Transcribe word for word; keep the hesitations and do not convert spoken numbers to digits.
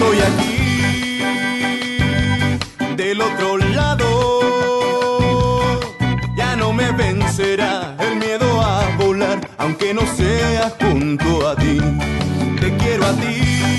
estoy aquí, del otro lado. Ya no me vencerá el miedo a volar, aunque no sea junto a ti. Te quiero a ti.